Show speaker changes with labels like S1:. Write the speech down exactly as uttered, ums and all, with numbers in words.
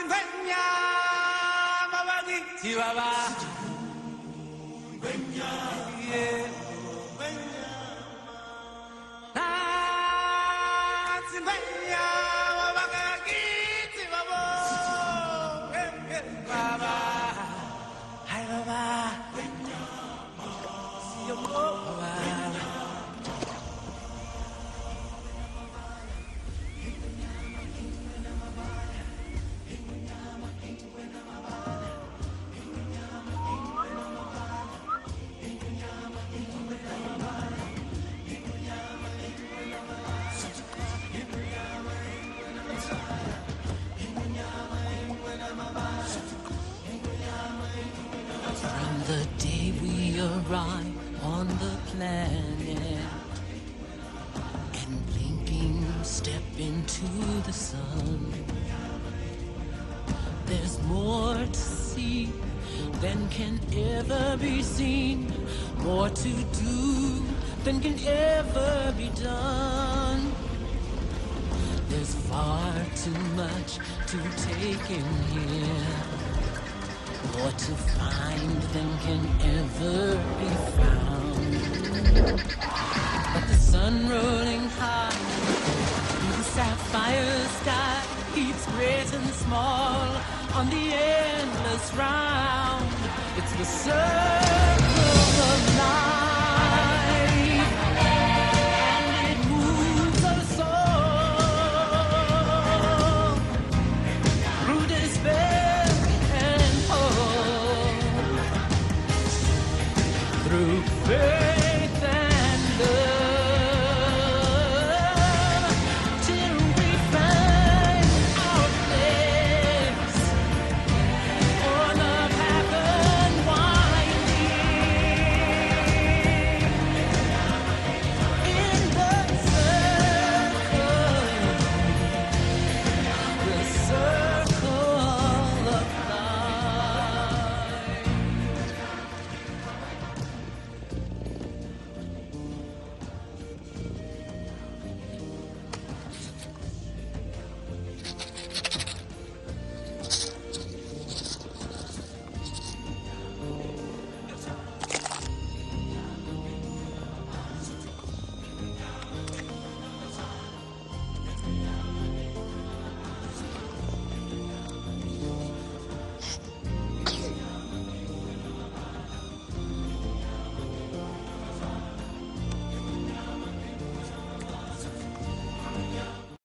S1: From the day we arrive on the planet and blinking step into the sun, there's more to see than can ever be seen, more to do than can ever be done. There's far too much to take in here, more to find than can ever be found. But the sun rolling high through the sapphire sky keeps great and small on the endless round. It's the sun.